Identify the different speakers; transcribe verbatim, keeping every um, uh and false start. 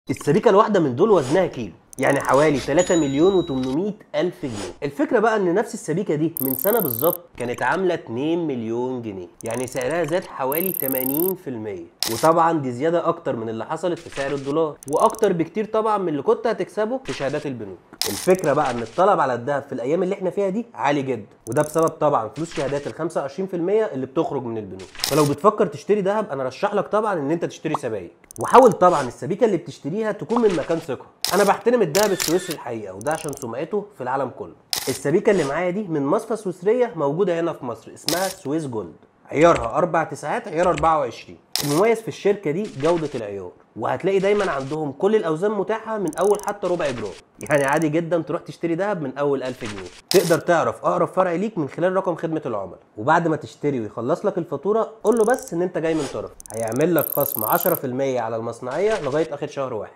Speaker 1: السبيكة الواحدة من دول وزنها كيلو، يعني حوالي تلاتة مليون وتمنمية ألف جنيه. الفكرة بقى إن نفس السبيكة دي من سنة بالظبط كانت عاملة اتنين مليون جنيه، يعني سعرها زاد حوالي تمانين في المية، وطبعا دي زيادة أكتر من اللي حصلت في سعر الدولار، وأكتر بكتير طبعا من اللي كنت هتكسبه في شهادات البنوك. الفكرة بقى إن الطلب على الذهب في الأيام اللي إحنا فيها دي عالي جدا، وده بسبب طبعا فلوس شهادات ال خمسة وعشرين في المية اللي بتخرج من البنوك. فلو بتفكر تشتري ذهب أنا رشح لك طبعا إن أنت تشتري سبائك، وحاول طبعا السبيكة اللي بتشتريها تكون من مكان ثقة. انا بحترم الدهب السويسري الحقيقه، وده عشان سمعته في العالم كله. السبيكه اللي معايا دي من مصفى سويسريه موجوده هنا في مصر، اسمها سويس جولد، عيارها اربع تسعات، عيار اربعة وعشرين. المميز في الشركه دي جوده العيار، وهتلاقي دايما عندهم كل الاوزان متاحه من اول حتى ربع جرام، يعني عادي جدا تروح تشتري دهب من اول ألف جنيه. تقدر تعرف اقرب فرع ليك من خلال رقم خدمه العملاء، وبعد ما تشتري ويخلص لك الفاتوره قول له بس ان انت جاي من طرف، هيعمل لك خصم عشرة في المية على المصنعيه لغايه اخر شهر واحد.